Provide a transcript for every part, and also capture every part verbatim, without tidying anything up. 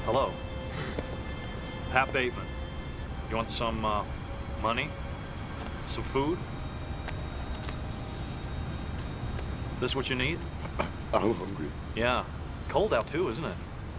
Hello. Hap Bateman. You want some, uh, money? Some food? This what you need? I'm hungry. Yeah. Cold out too, isn't it?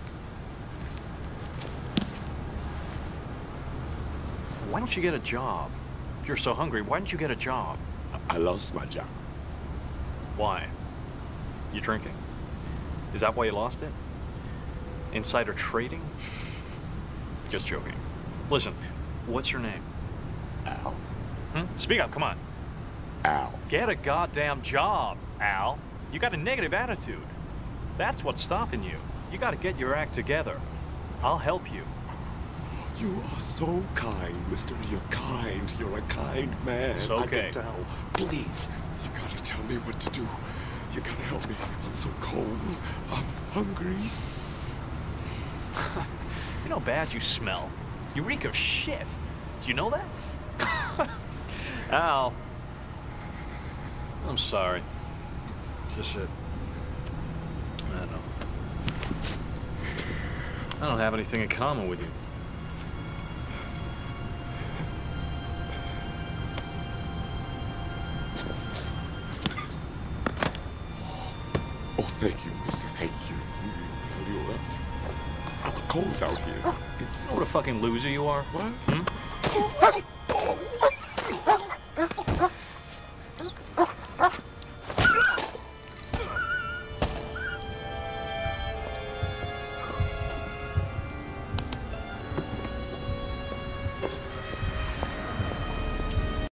Why don't you get a job? If you're so hungry, why don't you get a job? I, I lost my job. Why? You drinking? Is that why you lost it? Insider trading? Just joking. Listen, what's your name? Al. Hmm? Speak up, come on. Al. Get a goddamn job, Al. You got a negative attitude. That's what's stopping you. You gotta get your act together. I'll help you. You are so kind, mister. You're kind. You're a kind man. It's okay. I can tell. Please, you gotta tell me what to do. You gotta help me. I'm so cold. I'm hungry. You know how bad you smell? You reek of shit. Do you know that? Al. I'm sorry. Just that... I don't know. I don't have anything in common with you. Oh, thank you, mister. Thank you. Are you all right? I'm cold out here. It's... You know what a fucking loser you are? What? Hmm?